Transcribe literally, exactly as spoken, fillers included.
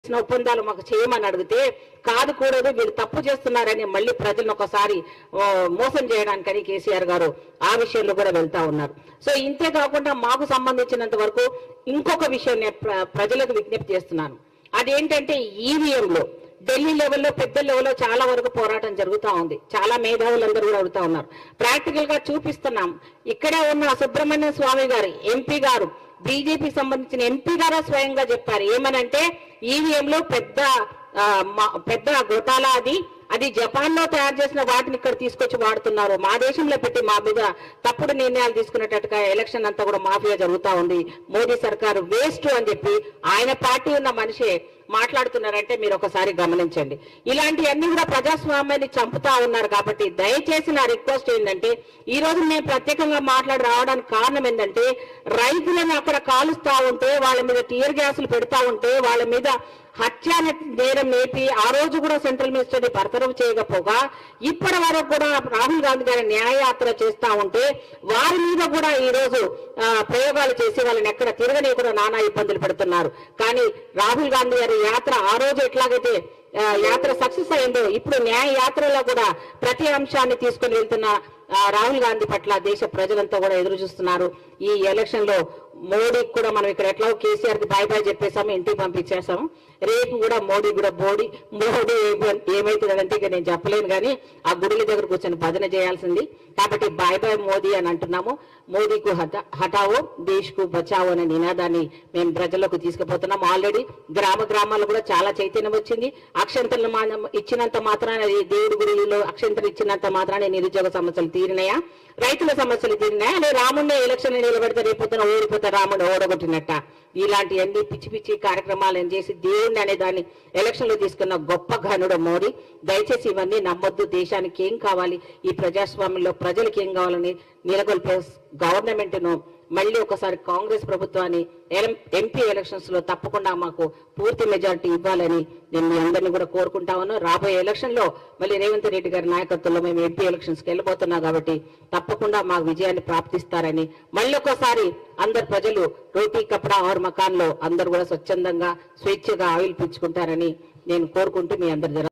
ఒప్పందాలు మాకు చేయమని అడిగితే కాదు కూడదు వీళ్ళు తప్పు చేస్తున్నారని మళ్ళీ ప్రజలను ఒకసారి మోసం చేయడానికని కేసీఆర్ గారు ఆ విషయంలో కూడా వెళ్తా ఉన్నారు. సో ఇంతే కాకుండా మాకు సంబంధించినంత వరకు ఇంకొక విషయం ప్రజలకు విజ్ఞప్తి చేస్తున్నాను. అదేంటంటే ఈవీఎంలో ఢిల్లీ లెవెల్లో పెద్ద లెవెల్లో చాలా వరకు పోరాటం జరుగుతూ ఉంది. చాలా మేధావులందరూ కూడా అడుగుతా ఉన్నారు. ప్రాక్టికల్ గా చూపిస్తున్నాం. ఇక్కడే ఉన్న సుబ్రహ్మణ్య స్వామి గారు ఎంపీ గారు బీజేపీకి సంబంధించిన ఎంపీ గారు స్వయంగా చెప్పారు. ఏమనంటే ఈవీఎంలో పెద్ద పెద్ద గోతాల అది అది జపాన్ లో తయారు చేసిన వాటిని ఇక్కడ తీసుకొచ్చి వాడుతున్నారు. మా దేశంలో పెట్టి మా మీద తప్పుడు నిర్ణయాలు తీసుకునేటట్టుగా ఎలక్షన్ అంతా కూడా మాఫియా జరుగుతూ ఉంది. మోదీ సర్కారు వేస్ట్ అని చెప్పి ఆయన పార్టీ ఉన్న మనిషే మాట్లాడుతున్నారంటే మీరు ఒకసారి గమనించండి. ఇలాంటివన్నీ కూడా ప్రజాస్వామ్యాన్ని చంపుతా ఉన్నారు. కాబట్టి దయచేసి నా రిక్వెస్ట్ ఏంటంటే ఈ రోజు మేము ప్రత్యేకంగా మాట్లాడి రావడానికి కారణం ఏంటంటే రైతులను అక్కడ కాలుస్తా ఉంటే వాళ్ళ మీద టీయర్ గ్యాసులు పెడతా ఉంటే వాళ్ళ మీద హత్య నేరం నేపి ఆ రోజు కూడా సెంట్రల్ మినిస్టర్ ని బర్తరఫ్ చేయకపోగా ఇప్పటి వరకు కూడా రాహుల్ గాంధీ గారి న్యాయయాత్ర చేస్తా ఉంటే వారి మీద కూడా ఈ రోజు ప్రయోగాలు చేసి వాళ్ళని ఎక్కడ తిరగని కూడా నానా ఇబ్బందులు పెడుతున్నారు. కానీ రాహుల్ గాంధీ గారి యాత్ర ఆ రోజు ఎట్లాగైతే యాత్ర సక్సెస్ అయిందో ఇప్పుడు న్యాయ యాత్రలో కూడా ప్రతి అంశాన్ని తీసుకుని వెళ్తున్న రాహుల్ గాంధీ పట్ల దేశ ప్రజలంతా కూడా ఎదురు చూస్తున్నారు. ఈ ఎలక్షన్ లో మోడీకి కూడా మనం ఇక్కడ ఎట్లా కేసీఆర్ కి బాయ్ బాయ్ చెప్పేసాము, ఇంటికి పంపించేసాము. రేపు కూడా మోడీ కూడా బోడీ మోడీ ఏమైతుందంటే ఇక నేను చెప్పలేను కానీ ఆ గుడిల దగ్గర కూర్చొని భజన చేయాల్సింది. కాబట్టి బాయ్ బాయ్ మోదీ అని అంటున్నాము. మోదీకు హటావో దేశ్ కు బచావో అనే నినాదాన్ని మేము ప్రజలకు తీసుకుపోతున్నాం. ఆల్రెడీ గ్రామ గ్రామాల్లో కూడా చాలా చైతన్యం వచ్చింది. అక్షంతలు ఇచ్చినంత మాత్రాన దేవుడి గుడిలో అక్షంతలు ఇచ్చినంత మాత్రాన నిరుద్యోగ సమస్యలు తీరినాయా, రైతుల సమస్యలు తీరినాయా, అదే రాముడిని ఎలక్షన్ నిలబెడితే రేపొద్దున ఓడిపోతే రాముడు ఓడగొట్టినట్ట ఇలాంటి అన్ని పిచ్చి పిచ్చి కార్యక్రమాలను చేసి దేవుడిని అనే దాన్ని ఎలక్షన్ లో తీసుకున్న గొప్ప ఘనుడు మోడీ. దయచేసి ఇవన్నీ నమ్మొద్దు. దేశానికి ఏం కావాలి, ఈ ప్రజాస్వామ్యంలో ప్రజలకు ఏం కావాలని నెలకొల్పే గవర్నమెంట్ ను మళ్ళీ ఒకసారి కాంగ్రెస్ ప్రభుత్వాన్ని ఎంపీ ఎలక్షన్స్ లో తప్పకుండా మాకు పూర్తి మెజారిటీ ఇవ్వాలని నేను మీ అందరినీ కూడా కోరుకుంటా ఉన్నాను. రాబోయే ఎలక్షన్ లో మళ్ళీ రేవంత్ రెడ్డి గారి నాయకత్వంలో మేము ఎంపీ ఎలక్షన్స్ కి వెళ్ళిపోతున్నాం కాబట్టి తప్పకుండా మాకు విజయాన్ని ప్రాప్తిస్తారని మళ్ళీ ఒకసారి అందరు ప్రజలు రోటీ కపడా ఆర్ మకాన్ లో అందరు కూడా స్వచ్ఛందంగా స్వేచ్ఛగా ఆవిల్ పీల్చుకుంటారని నేను కోరుకుంటూ మీ అందరి